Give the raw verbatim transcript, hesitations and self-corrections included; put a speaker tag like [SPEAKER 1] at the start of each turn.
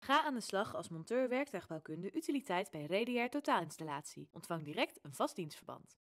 [SPEAKER 1] Ga aan de slag als monteur werktuigbouwkunde utiliteit bij Radiair Totaalinstallatie. Ontvang direct een vast dienstverband.